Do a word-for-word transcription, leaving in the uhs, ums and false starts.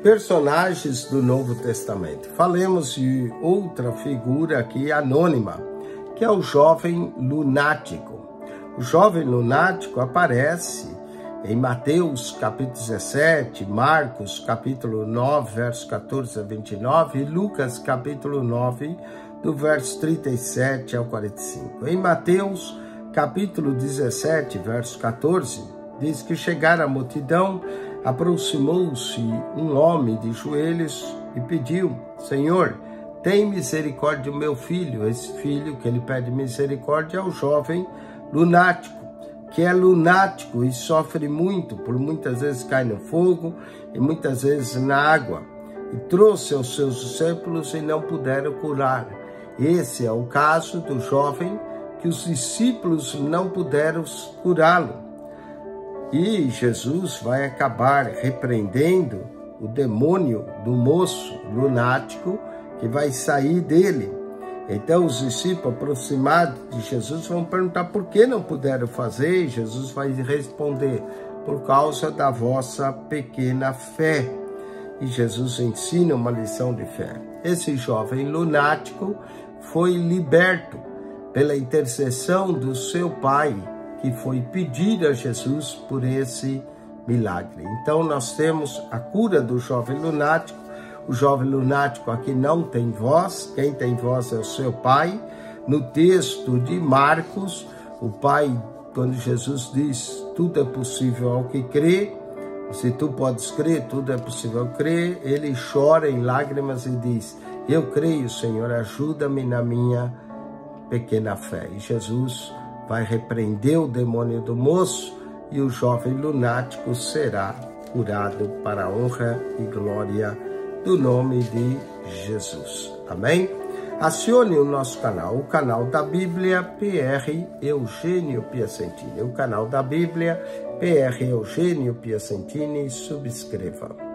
Personagens do Novo Testamento. Falemos de outra figura aqui anônima, que é o jovem lunático. O jovem lunático aparece em Mateus capítulo dezessete, Marcos capítulo nove, verso quatorze a vinte e nove, e Lucas capítulo nove, do verso trinta e sete ao quarenta e cinco. Em Mateus capítulo dezessete, verso quatorze, diz que chegaram a multidão, aproximou-se um homem de joelhos e pediu: Senhor, tem misericórdia do meu filho. Esse filho que ele pede misericórdia é o jovem lunático, que é lunático e sofre muito, por muitas vezes cai no fogo e muitas vezes na água. E trouxe aos seus discípulos e não puderam curar. Esse é o caso do jovem que os discípulos não puderam curá-lo. E Jesus vai acabar repreendendo o demônio do moço lunático que vai sair dele. Então os discípulos aproximados de Jesus vão perguntar por que não puderam fazer, e Jesus vai responder: por causa da vossa pequena fé. E Jesus ensina uma lição de fé. Esse jovem lunático foi liberto pela intercessão do seu pai, que foi pedir a Jesus por esse milagre. Então nós temos a cura do jovem lunático. O jovem lunático aqui não tem voz, quem tem voz é o seu pai. No texto de Marcos, o pai, quando Jesus diz, tudo é possível ao que crê, se tu podes crer, tudo é possível ao crer, ele chora em lágrimas e diz: eu creio, Senhor, ajuda-me na minha pequena fé. E Jesus vai repreender o demônio do moço e o jovem lunático será curado para a honra e glória do nome de Jesus. Amém? Acione o nosso canal, o canal da Bíblia P R Eugênio Piacentini. O canal da Bíblia P R Eugênio Piacentini, subscreva.